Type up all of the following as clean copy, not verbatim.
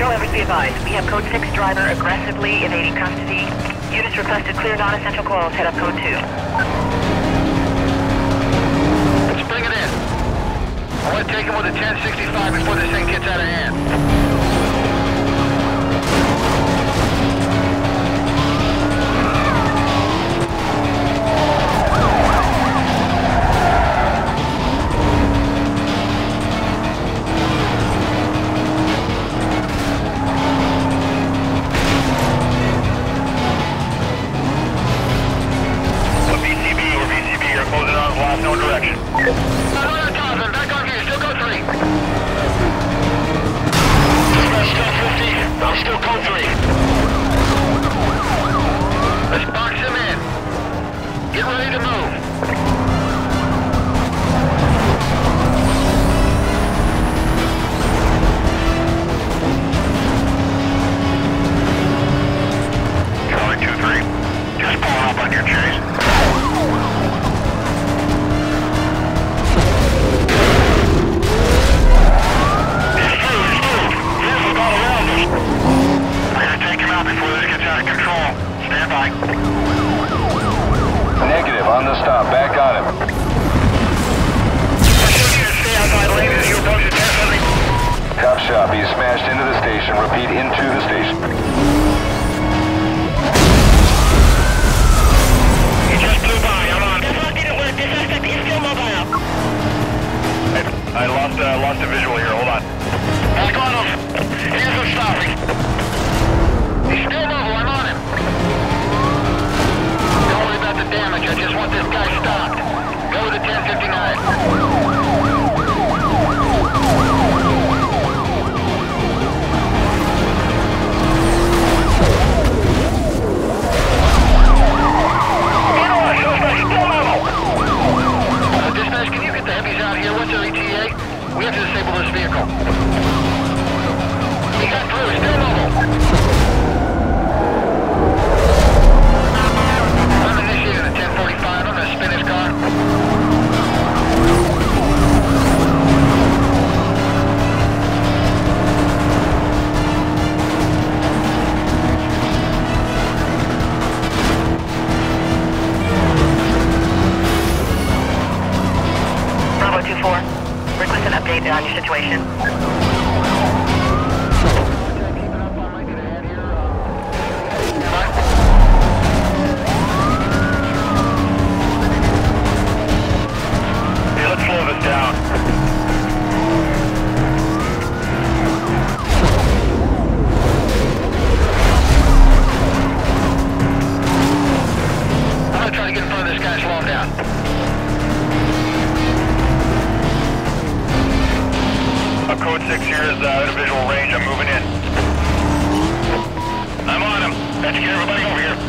members be advised. We have code 6 driver aggressively evading custody. Units requested clear non-essential calls. Head up code 2. Let's bring it in. I want to take him with a 1065 before this thing gets out of hand. No direction. Another Thousand, back on here, still code 3. Still 50, I'm still code 3. Let's box him in. Get ready to move. Charlie 2-3, just pulling up on your chase. Negative, on the stop. Back on him. Cop shop, he's smashed into the station. Repeat, into the station. He just blew by, I'm on. This one didn't work, this suspect is still mobile. I lost a visual here, hold on. Back on him. Here's him stopping. He's still mobile, I'm on him. Don't worry about the damage, I just want this guy stopped. Go with the 1059. Dispatch, can you get the heavies out here? What's their ETA? We have to disable this vehicle. He got through, still mobile. I'm initiating a 1045. I'm gonna spin his car. Bravo 2-4. Request an update on your situation. Let's slow this down. I'm gonna try to get in front of this guy, slow him down. A code 6 here is out of visual range. I'm moving in. I'm on him. Let's get everybody over here.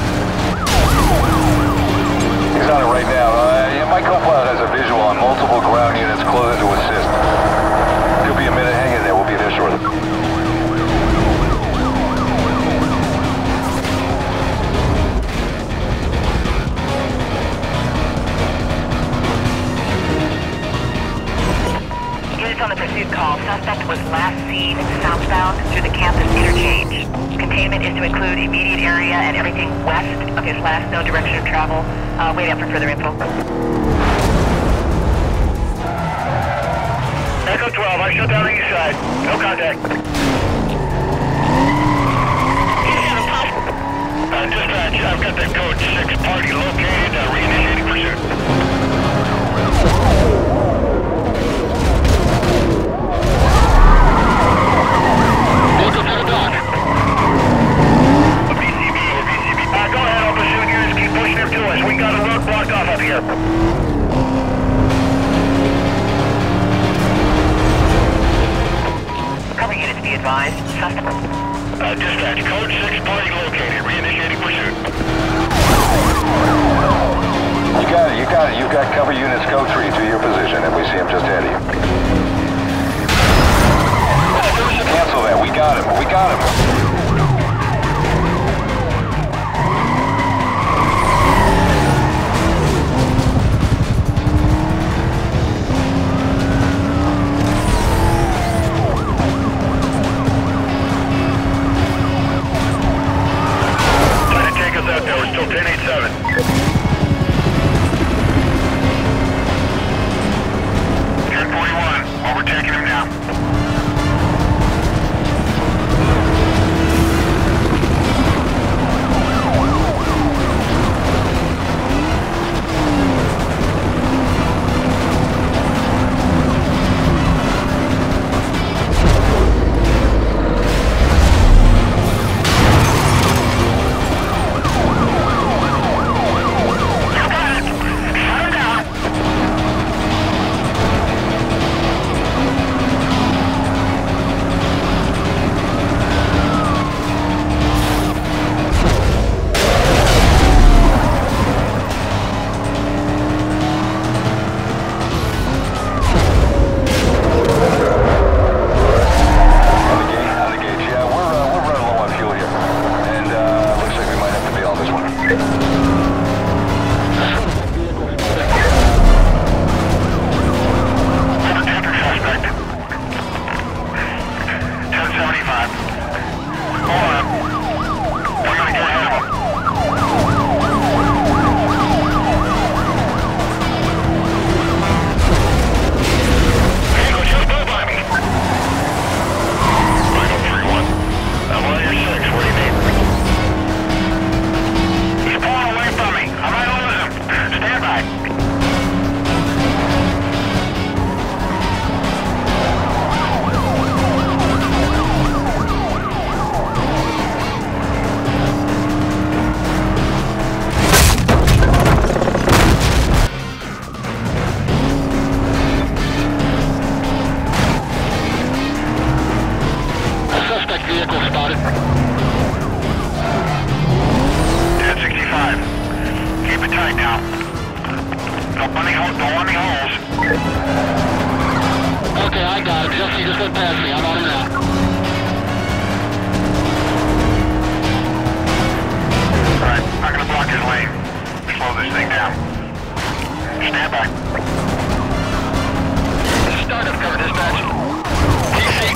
He's on it right now. My co-pilot has a visual on multiple ground units closer to assist. Could be a minute. Hang in there. We'll be there shortly. Units on the pursuit call. Suspect was last seen southbound through the campus interchange. Containment is to include immediate area and everything west of his last known direction of travel. Wait out for further info. Echo 12, I shut down the east side. No contact. Dispatch, I've got that code 6 party located, reinitiating pursuit. Welcome to the dock. A VCB. Go ahead, I'll pursue units. Keep pushing them to us. We got a road blocked off up here. Cover units be advised. Suspect. Dispatch, code 6 party located. Reinitiating pursuit. You got it. You've got cover units code 3 to your position, and we see him just ahead of you. Cancel that. We got him. foot past me. I'm on him now. Alright, I'm gonna block his lane. Slow this thing down. Stand by. Startup cover, dispatch. TC.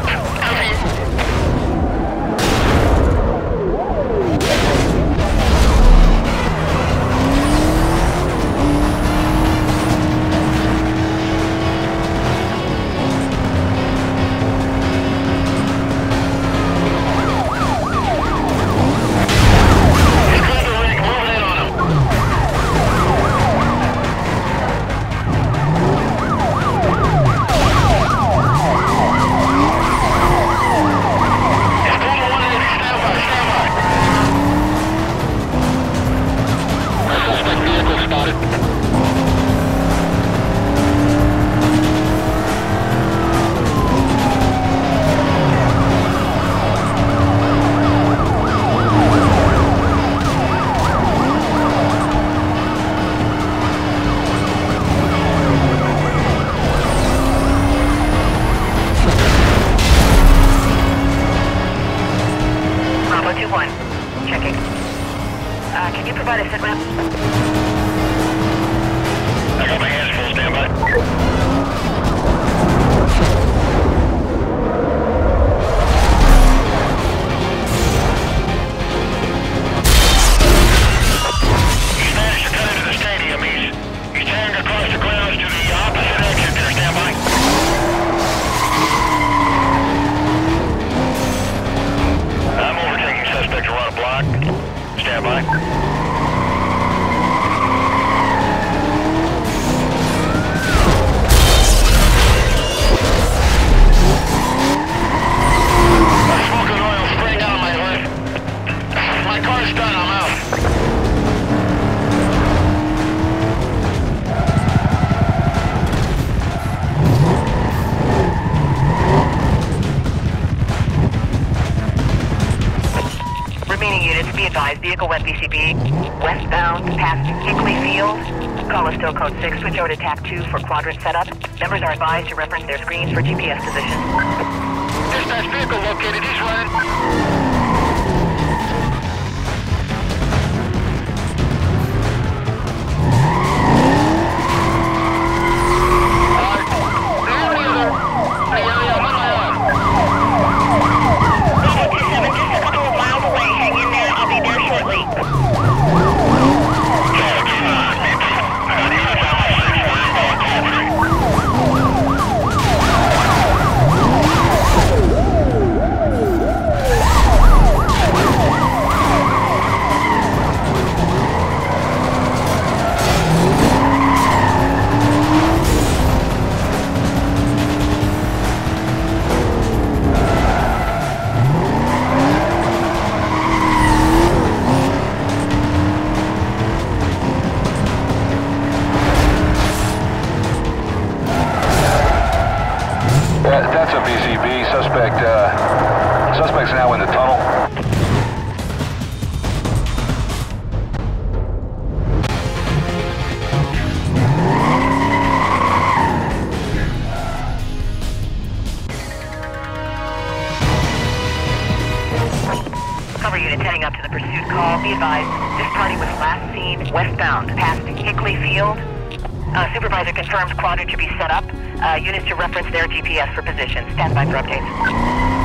Checking. Can you provide a sitrep? I got my hands full, stand by. He's managed to cut into the stadium. He's tearing across the grounds to the opposite exit there, stand by. I'm overtaking suspect around a block. Stand by. Smoking oil spraying out of my hood. My car's done, I'm out. Remaining units, be advised, vehicle west BCB, westbound past Hickley Field. Call us still code 6, switch over to TAC 2 for quadrant setup. Members are advised to reference their screens for GPS position. Dispatch vehicle located, he's running. That's a BCB. Suspect's now in the tunnel. Cover units heading up to the pursuit call. Be advised, this party was last seen westbound past Hickley Field. Supervisor confirms quadrant to be set up. Units to reference their GPS for position. Stand by for updates.